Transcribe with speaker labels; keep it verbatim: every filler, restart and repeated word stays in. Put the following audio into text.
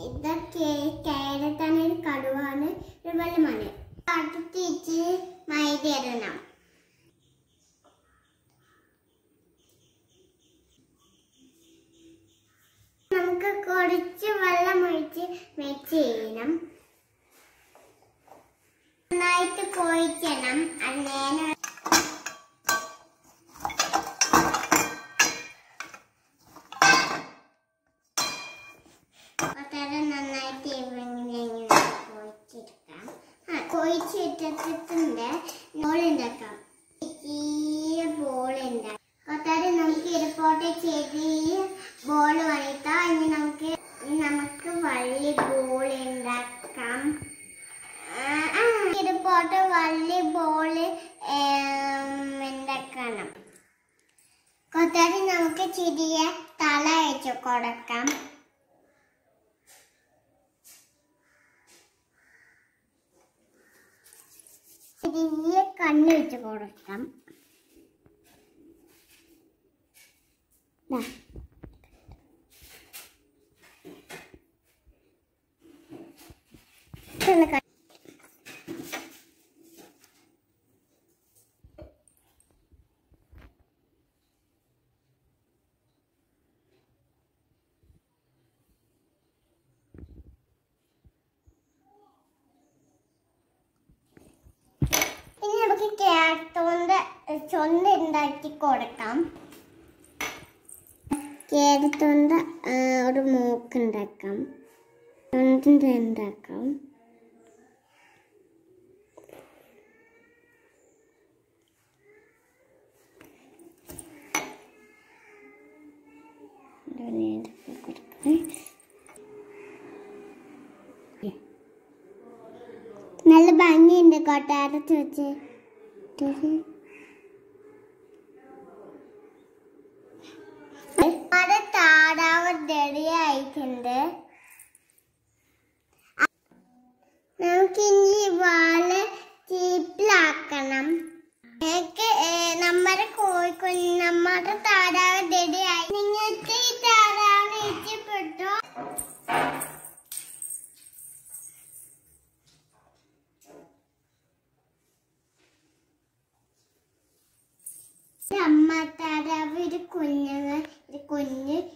Speaker 1: ഇതൊക്കെ കേരളത്താണ് ഒരു കടുവാണ് ഒരു വെള്ളമാണ് അടുത്തിച്ച് മൈദ ഇടണം. നമുക്ക് കുറച്ച് വെള്ളം ഒഴിച്ച് മിക്സ് ചെയ്യണം. നന്നായിട്ട് കുഴക്കണം. അങ്ങനെ നന്നായിട്ട് കുഴച്ചെടുക്കാം. ആ കുഴച്ചിട്ടിട്ടുണ്ട് ബോളുണ്ടാക്കാം. ചെറിയ ബോളുണ്ടാക്കാം. കൊത്താതെ നമുക്ക് ഇതുപോട്ടെ ചെറിയ ബോൾ വണിത്താ. ഇനി നമുക്ക് നമുക്ക് വലിയ ബോൾ ഉണ്ടാക്കാം. ഇതുപോട്ടെ വലിയ ബോള് ഉണ്ടാക്കണം. കൊത്താതെ നമുക്ക് ചെറിയ തല വെച്ച് കൊടുക്കാം. ചെറിയ കണ്ണ് വെച്ച് കൊടുക്കാം. ഇനി നമുക്ക് കേരത്തോണ്ട് ചൊന്ത ഉണ്ടാക്കി കൊടുക്കാം. കേരത്തോണ്ട് ഒരു മൂക്ക് ഉണ്ടാക്കാം. ചൊന്ത ഉണ്ടാക്കാം. നല്ല ഭംഗിയുണ്ട് കൊട്ടാരത്ത് വെച്ച്. അത് താറാവ് റെഡി ആയിട്ടുണ്ട്. നമുക്കിനി വാല് ചീപ്പിലാക്കണം. നമ്മുടെ കോഴിക്കുഞ്ഞ് നമ്മുടെ താറാവ് റെഡി ആയി. നിങ്ങൾക്ക് ഈ താറാവ് ഇഷ്ടപ്പെട്ടോ? അമ്മ താറാവ് ഒരു കുഞ്ഞുങ്ങൾ ഒരു കുഞ്ഞ്